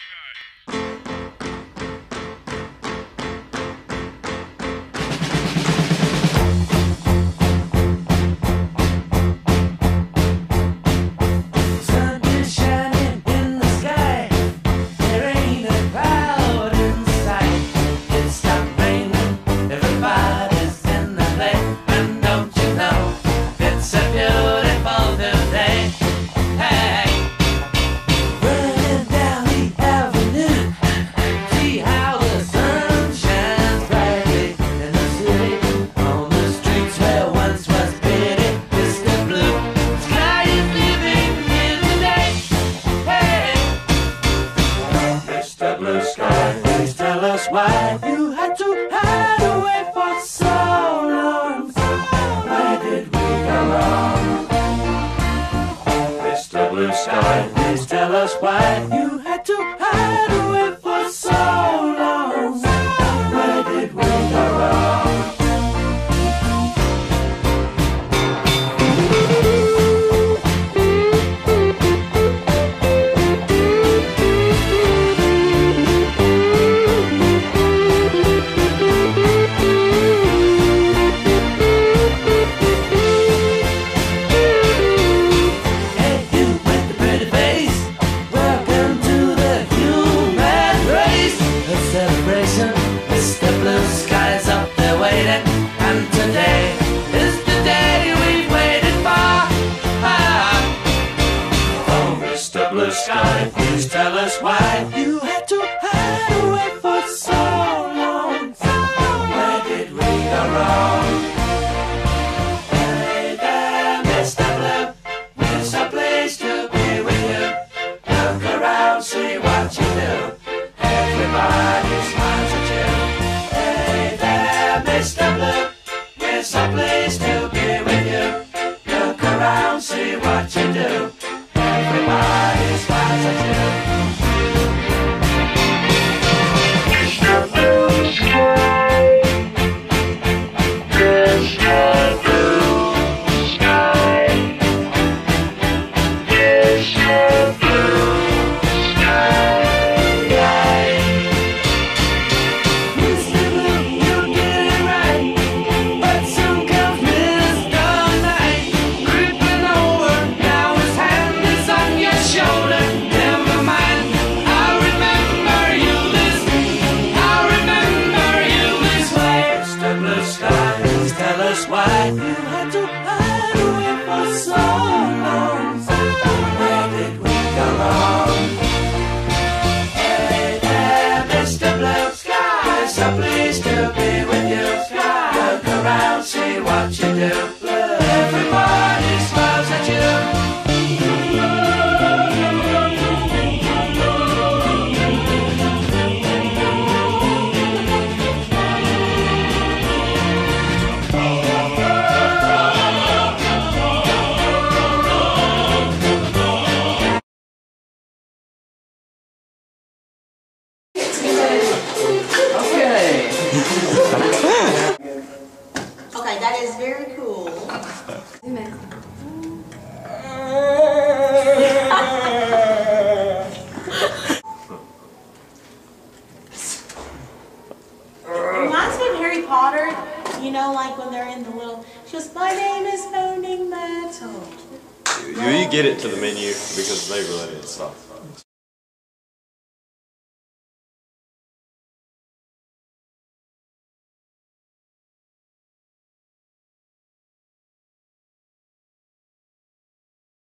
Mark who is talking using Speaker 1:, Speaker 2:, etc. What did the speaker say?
Speaker 1: Why you had to hide away for so long? Where did we go wrong? Mr. Blue Sky, please tell us why you had to hide away for so long. Where did we go wrong? Blue sky, please tell us why you had to hide away for so long. Where did we go wrong? Hey there, Mr. Blue, it's a place to be with you. Look around, see what you do. Everybody smiles at you. Hey there, Mr. Blue, it's a place to be with you. Look around, see what you do. Everybody smiles at you. Mr. Blue Sky, Mr. Blue Sky, Mr. Blue Sky. Mr. Blue, you did it right, but soon comes Mr. Night, creeping over. Now his hand is on your shoulder. Never mind, I remember you this way. Mr. Blue Sky, please tell us why you had to hide away for so long. Where did we go wrong? Hey there, Mr. Blue Sky, it's a place to be with you. Look around, see what you do. Everybody smiles at you.
Speaker 2: Okay, that is very cool. Reminds me of Harry Potter, you know, like when they're in the little, she goes, my name is Moaning Metal.
Speaker 3: You get it to the menu because they really didn't stop.